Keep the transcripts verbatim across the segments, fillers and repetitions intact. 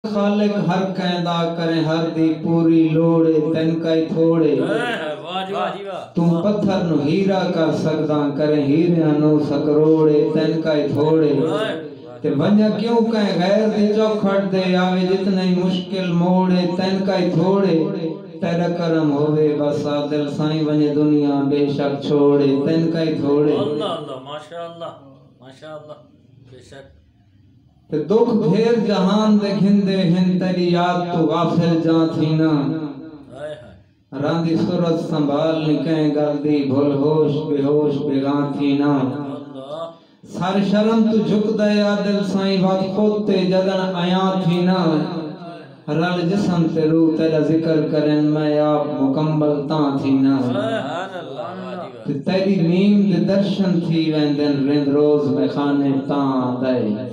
خالق ہر کہندا کرے ہر دی پوری لوڑے تن کئی تھوڑے تم پتھر نو ہیرا کر سکدا کرے ہیرے نو سکروڑے تن کئی تھوڑے تے ونجا کیوں کہیں غیر دی چوکھٹ دے آوے جتنے مشکل موڑے تن کئی تھوڑے تیرا کرم ہوئے بس عادل سائیں ونجے دنیا بے شک چھوڑے تن کئی تھوڑے اللہ اللہ ماشاءاللہ ماشاءاللہ بے شک تے دکھ گھیر جہان دے گھندے ہن تیری یاد تو غافل جاں تھی نا راندی صورت سنبھال نکہیں گل دی بھول ہوش بے ہوش بے گاں تھی نا سار شرم تو جھک دے عادل سائیں بات خود تے جدن آیاں تھی نا رل جسم تے روح تیرا ذکر کرن میں آپ مکمل تاں تھی نا تے تیری نیم دے درشن تھی ویندن رند روز میں خانے تاں دے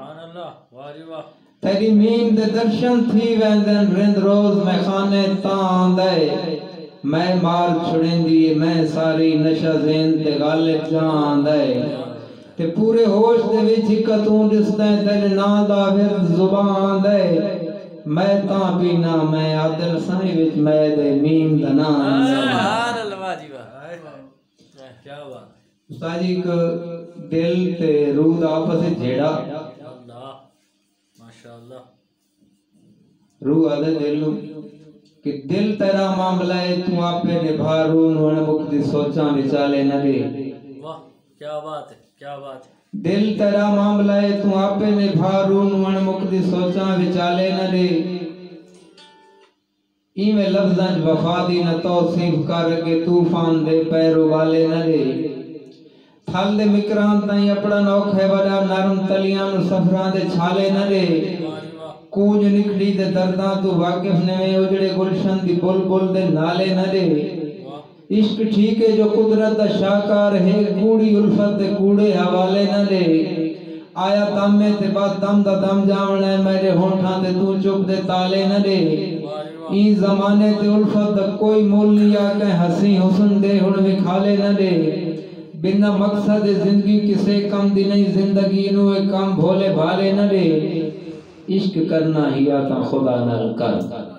تیری مین دے درشن تھی ویندن رند روز میں خانے تاں دے میں مار چھڑیں دی میں ساری نشہ زین تے غالب جان دے تے پورے ہوش دے وچ کتوں دسدے تیرے نا دا ورد زبان دے میں تاں پینا میں عادل سائیں وچ میں دے مین دا نام سبحان اللہ جی واہ کیا بات استاد جی کو دل تے روح دا آپس جھیڑا روح آدھے دل کہ دل تیرا معاملہ ہے تو آپ پہ نبھا روح نوڑ مقدی سوچاں بچالے نہ دے واہ کیا بات ہے کیا بات ہے دل تیرا معاملہ ہے تو آپ پہ نبھا روح نوڑ مقدی سوچاں بچالے نہ دے ایمیں لفظاں وفا دی نہ توصیف کر کے طوفان دے پیرو والے نہ دے تھل دے مکران تائیں اپڑا نوک ہے بڑا نرم تلیاں نو سفران دے چھالے نہ دے کونج نکڑی دے درداں تو واقف نے میں اجڑے گلشن دی بل بل دے نالے نہ دے عشق ٹھیک ہے جو قدرت دا شاکار ہے کوڑی الفت دے کوڑے حوالے نہ دے آیا دم میں تے بعد دم دا دم جاونا ہے میرے ہونٹھاں تے تو چپ دے تالے نہ دے این زمانے تے الفت دا کوئی مول نہیں آکے حسین حسن دے ہن بھی کھالے نہ دے بنا مقصد زندگی کسے کم دی نہیں زندگی نوے کم بھولے بھالے نہ دے عشق کرنا ہی آتا خدا نال کر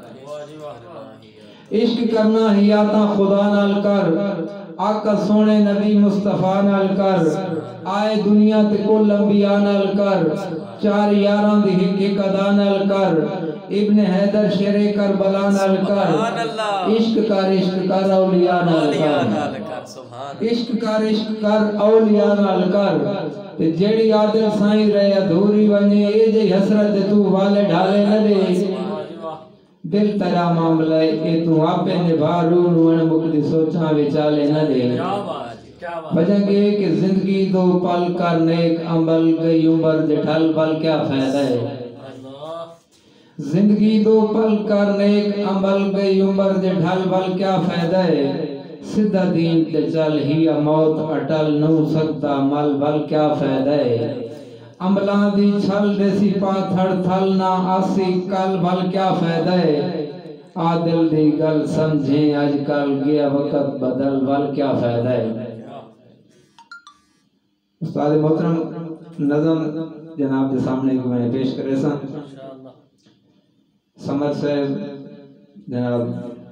عشق کرنا ہی آتا خدا نال کر آقا سونے نبی مصطفیٰ نال کر آئے دنیا تے کل انبیاء نال کر چار یاران دی ہک ہک ادا نال کر ابن حیدر شیر کربلا نال کر عشق کر عشق کر اولیاء نال کر عشق کر عشق کر اولیاء نال کر تے جیڑی عادل سائیں رہے ادھوری ونجے اے جے حسرت تو والے ڈھالے نہ دے دل تیرا معاملہ اے تو آپے نبھا روح نوڑ مقدی سوچاں وچالے نہ دے وجہ کہ کہ زندگی دو پل کر نیک عمل گئی عمر دے ڈھل پل کیا فائدہ ہے زندگی دو پل کر نیک عمل گئی عمر دے ڈھل پل کیا فائدہ ہے سدھا دین تے چل ہی موت اٹل نو سکتا مل بل کیا فائدہ ہے عملاں دی چھل دے سی پاتھڑ تھل نہ آسی کل بل کیا فائدہ ہے عادل دی گل سمجھیں آج کل گیا وقت بدل بل کیا فائدہ ہے استاد محترم نظم جناب کے سامنے کو میں پیش کرے سا سمر صاحب جناب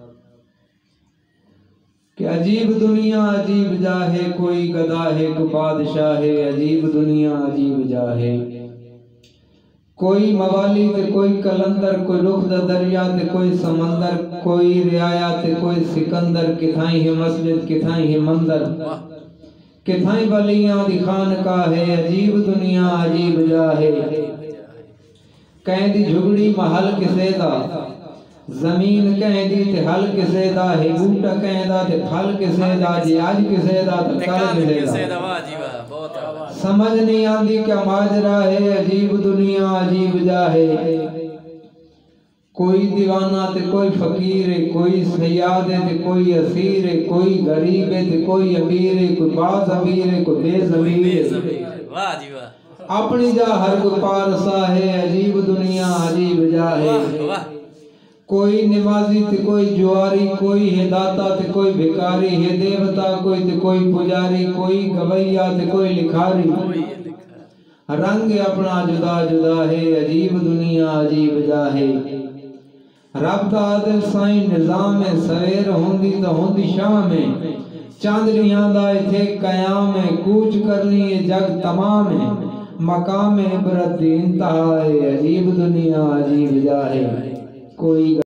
کہ عجیب دنیا عجیب جاہے کوئی گدا ہے کوئی بادشاہ ہے عجیب دنیا عجیب جاہے کوئی موالی تے کوئی کلندر کوئی رخ دا دریا تے کوئی سمندر کوئی رعایا تے کوئی سکندر کتھائیں ہے مسجد کتھائیں ہے مندر کتھائیں ولیاں دی خانقاہ ہے عجیب دنیا عجیب جاہے کہیں دی جھگڑی محل کسے دا زمین کہیں دی تے حل کسے دا ہے بوٹا کہیں دا تے پھل کسے دا جی آج کسے دا تے کل کسے دا سمجھ نہیں آندی کیا ماجرا ہے عجیب دنیا عجیب جاہے کوئی دیوانہ تے کوئی فقیر ہے کوئی سیاد ہے تے کوئی اسیر ہے کوئی غریب ہے تے کوئی امیر ہے کوئی باز امیر ہے کوئی بے ضمیر ہے اپنی جا ہر کوئی پارسا ہے عجیب دنیا عجیب جاہے کوئی نمازی تے کوئی جواری کوئی ہداتا تے کوئی بھکاری ہے دیوتا کوئی تے کوئی پجاری کوئی گویا تے کوئی لکھاری رنگ اپنا جدا جدا ہے عجیب دنیا عجیب جاہے رب دا عادل سائیں نظام سویر ہوندی تو ہوندی شام ہے چاندلیاں دا ایتھے قیام ہے کوچ کرنی ہے جگ تمام ہے مقام عبرت دی انتہا ہے عجیب دنیا عجیب جاہے کوئی